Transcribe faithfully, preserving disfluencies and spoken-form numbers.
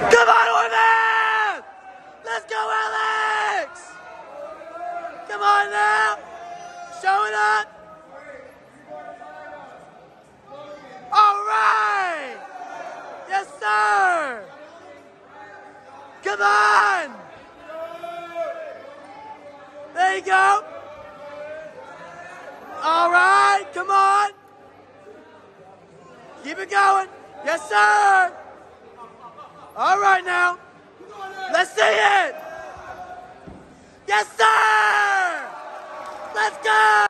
Come on, Orman! Let's go, Alex! Come on now! Show it up! All right! Yes, sir! Come on! There you go! All right, come on! Keep it going! Yes, sir! All right now! Let's see it! Yes, sir! Let's go!